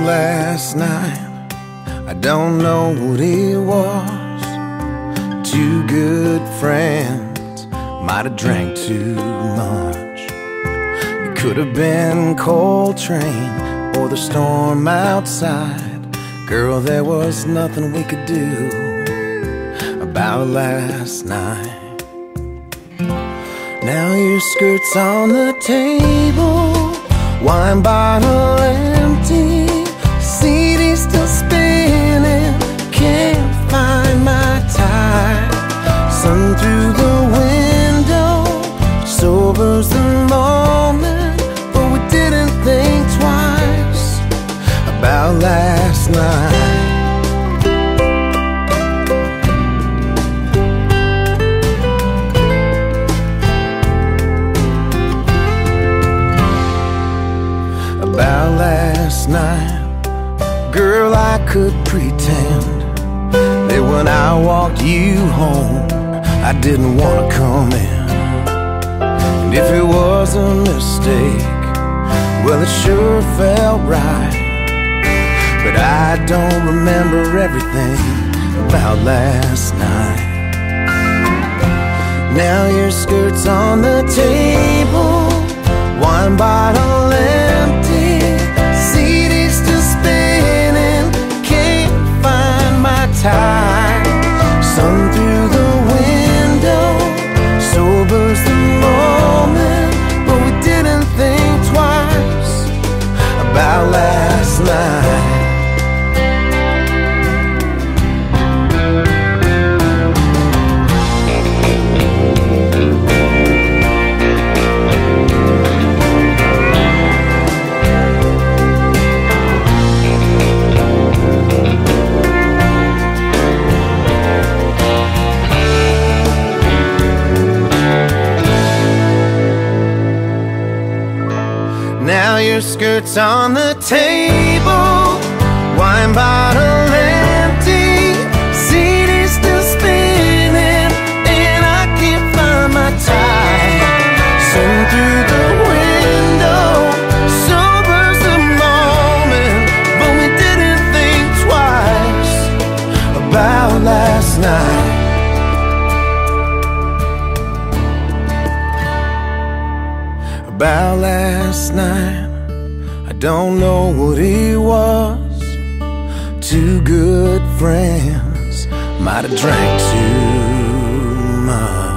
last night, I don't know what it was. Two good friends might have drank too much. It could have been Coltrane or the storm outside. Girl, there was nothing we could do about last night. Now your skirt's on the table, wine bottle empty, CD still spinning, can't find my tie. Sun through the window, sobers the moment, but we didn't think twice about last night. About last night, girl, I could pretend that when I walked you home, I didn't want to come in. And if it was a mistake, well, it sure felt right. But I don't remember everything about last night. Now your skirt's on the table, wine bottle empty, CD still spinning, can't find my tie. Sun through the window, sobers the moment, but we didn't think twice about last night. Now your skirt's on the table, wine bottle empty, CD still spinning, and I can't find my tie. Sun through the window, sobers the moment, but we didn't think twice about last night. About last night, I don't know what it was. Two good friends might have drank too much.